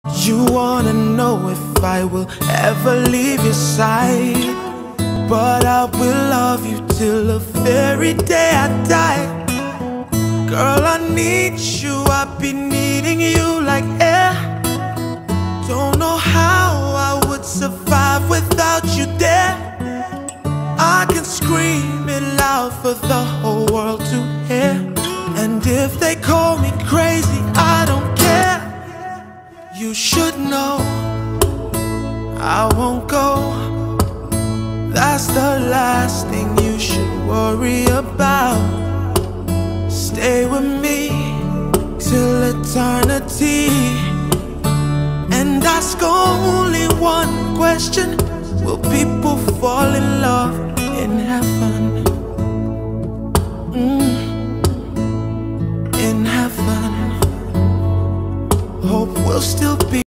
You wanna know if I will ever leave your side, but I will love you till the very day I die. Girl, I need you, I've been needing you like air. Don't know how I would survive without you there. I can scream it loud for the whole world to hear, and if they call me crazy, I don't care. You should know I won't go. That's the last thing you should worry about. Stay with me till eternity, and ask only one question: will people fall in love in heaven? In heaven. Hope we'll still be